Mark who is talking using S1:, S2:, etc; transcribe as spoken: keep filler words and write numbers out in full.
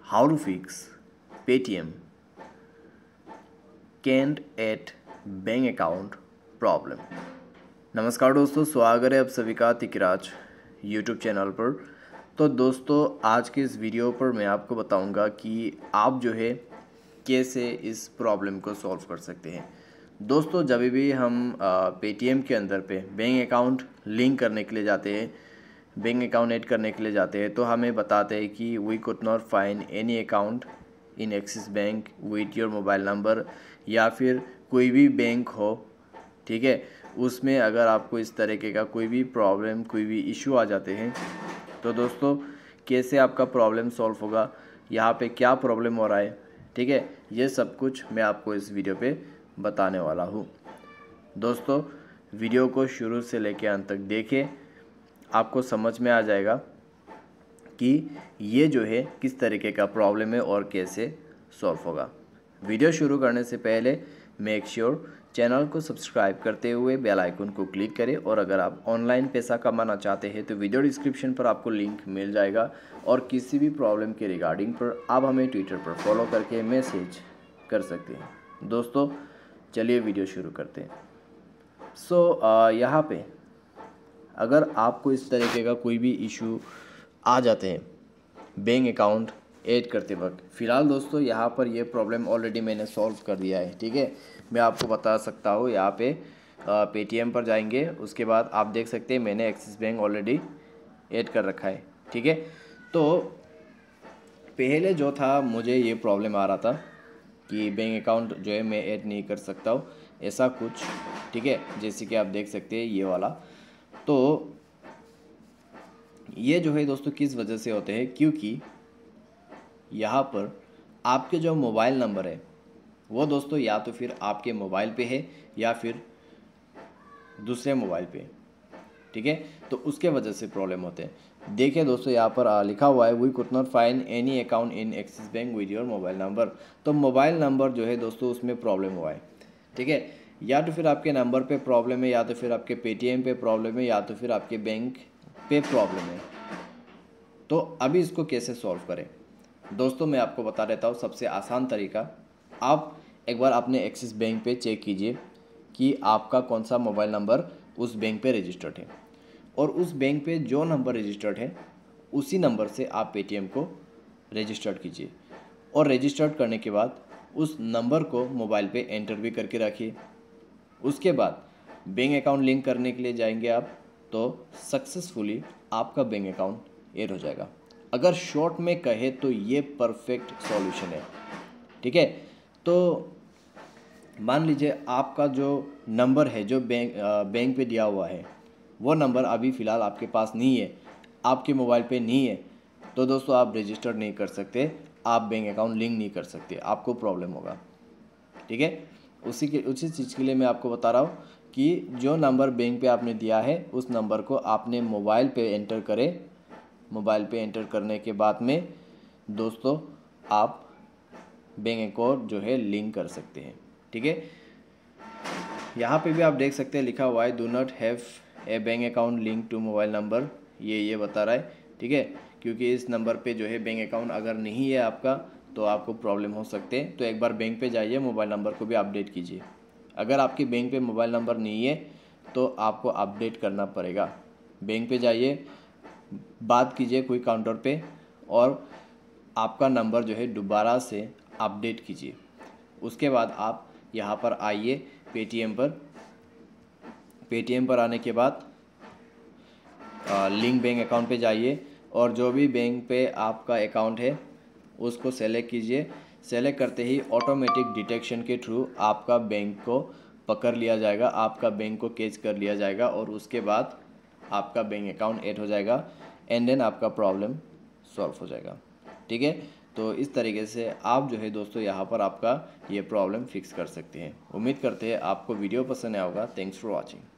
S1: how to fix Paytm can't add bank account problem. नमस्कार दोस्तों, स्वागत है आप सभी का तिकराज यूट्यूब चैनल पर। तो दोस्तों, आज के इस वीडियो पर मैं आपको बताऊंगा कि आप जो है कैसे इस प्रॉब्लम को सॉल्व कर सकते हैं। दोस्तों, जब भी हम पेटीएम के अंदर पे बैंक अकाउंट लिंक करने के लिए जाते हैं, बैंक अकाउंट ऐड करने के लिए जाते हैं, तो हमें बताते हैं कि we could not find any account in Axis bank with your mobile number, या फिर कोई भी बैंक हो, ठीक है, उसमें अगर आपको इस तरीके का कोई भी प्रॉब्लम, कोई भी इशू आ जाते हैं, तो दोस्तों कैसे आपका प्रॉब्लम सॉल्व होगा, यहाँ पे क्या प्रॉब्लम हो रहा है, ठीक है, ये सब कुछ मैं आपको इस वीडियो पे बताने वाला हूँ। दोस्तों, वीडियो को शुरू से लेकर अंत तक देखें, आपको समझ में आ जाएगा कि ये जो है किस तरीके का प्रॉब्लम है और कैसे सॉल्व होगा। वीडियो शुरू करने से पहले मेक श्योर चैनल को सब्सक्राइब करते हुए बेल आइकन को क्लिक करें, और अगर आप ऑनलाइन पैसा कमाना चाहते हैं तो वीडियो डिस्क्रिप्शन पर आपको लिंक मिल जाएगा, और किसी भी प्रॉब्लम के रिगार्डिंग पर आप हमें ट्विटर पर फॉलो करके मैसेज कर सकते हैं। दोस्तों, चलिए वीडियो शुरू करते हैं। सो so, uh, यहाँ पे अगर आपको इस तरीके का कोई भी इशू आ जाते हैं बैंक अकाउंट ऐड करते वक्त, फ़िलहाल दोस्तों यहाँ पर ये प्रॉब्लम ऑलरेडी मैंने सॉल्व कर दिया है, ठीक है। मैं आपको बता सकता हूँ, यहाँ पे पेटीएम पर जाएंगे, उसके बाद आप देख सकते हैं मैंने एक्सिस बैंक ऑलरेडी ऐड कर रखा है, ठीक है। तो पहले जो था मुझे ये प्रॉब्लम आ रहा था कि बैंक अकाउंट जो है मैं ऐड नहीं कर सकता हूँ, ऐसा कुछ, ठीक है, जैसे कि आप देख सकते हैं ये वाला। तो ये जो है दोस्तों किस वजह से होते हैं, क्योंकि यहाँ पर आपके जो मोबाइल नंबर है वो दोस्तों या तो फिर आपके मोबाइल पे है या फिर दूसरे मोबाइल पे, ठीक है, तो उसके वजह से प्रॉब्लम होते हैं। देखिए दोस्तों, यहाँ पर लिखा हुआ है we could not find any account in Axis bank with your mobile number. तो मोबाइल नंबर जो है दोस्तों उसमें प्रॉब्लम हुआ है, ठीक है, या तो फिर आपके नंबर पे प्रॉब्लम है, या तो फिर आपके पेटीएम पे प्रॉब्लम है, या तो फिर आपके बैंक पे प्रॉब्लम है। तो अभी इसको कैसे सॉल्व करें दोस्तों, मैं आपको बता देता हूँ सबसे आसान तरीका। आप एक बार अपने एक्सिस बैंक पे चेक कीजिए कि आपका कौन सा मोबाइल नंबर उस बैंक पे रजिस्टर्ड है, और उस बैंक पे जो नंबर रजिस्टर्ड है उसी नंबर से आप पेटीएम को रजिस्टर्ड कीजिए, और रजिस्टर्ड करने के बाद उस नंबर को मोबाइल पे एंटर भी करके रखिए। उसके बाद बैंक अकाउंट लिंक करने के लिए जाएंगे आप, तो सक्सेसफुली आपका बैंक अकाउंट ऐड हो जाएगा। अगर शॉर्ट में कहे तो ये परफेक्ट सॉल्यूशन है, ठीक है। तो मान लीजिए आपका जो नंबर है जो बैंक बैंक पे दिया हुआ है वो नंबर अभी फ़िलहाल आपके पास नहीं है, आपके मोबाइल पे नहीं है, तो दोस्तों आप रजिस्टर नहीं कर सकते, आप बैंक अकाउंट लिंक नहीं कर सकते, आपको प्रॉब्लम होगा, ठीक है। उसी के उसी चीज़ के लिए मैं आपको बता रहा हूँ कि जो नंबर बैंक पे आपने दिया है उस नंबर को आपने मोबाइल पे एंटर करें। मोबाइल पे एंटर करने के बाद में दोस्तों आप बैंक अकाउंट जो है लिंक कर सकते हैं, ठीक है। यहाँ पे भी आप देख सकते हैं लिखा हुआ है do not have a bank account link to mobile number, ये ये बता रहा है, ठीक है, क्योंकि इस नंबर पे जो है बैंक अकाउंट अगर नहीं है आपका तो आपको प्रॉब्लम हो सकते हैं। तो एक बार बैंक पे जाइए, मोबाइल नंबर को भी अपडेट कीजिए। अगर आपके बैंक पे मोबाइल नंबर नहीं है तो आपको अपडेट करना पड़ेगा। बैंक पे जाइए, बात कीजिए कोई काउंटर पे, और आपका नंबर जो है दोबारा से अपडेट कीजिए। उसके बाद आप यहाँ पर आइए पेटीएम पर। पेटीएम पर आने के बाद लिंक बैंक अकाउंट पे जाइए, और जो भी बैंक पे आपका अकाउंट है उसको सेलेक्ट कीजिए। सेलेक्ट करते ही ऑटोमेटिक डिटेक्शन के थ्रू आपका बैंक को पकड़ लिया जाएगा, आपका बैंक को कैच कर लिया जाएगा, और उसके बाद आपका बैंक अकाउंट ऐड हो जाएगा, एंड देन आपका प्रॉब्लम सॉल्व हो जाएगा, ठीक है। तो इस तरीके से आप जो है दोस्तों यहाँ पर आपका ये प्रॉब्लम फिक्स कर सकते हैं। उम्मीद करते हैं आपको वीडियो पसंद आया होगा। Thanks for watching.